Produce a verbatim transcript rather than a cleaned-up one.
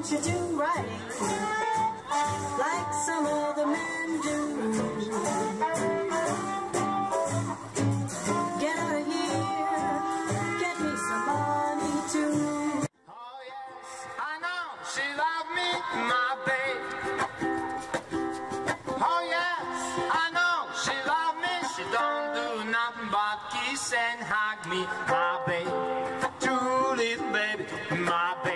want you to right, like some other men do. Get out of here, get me some money too. Oh yes, I know she loved me, my babe. Oh yes, I know she loved me. She don't do nothing but kiss and hug me, my babe. True little baby, my babe.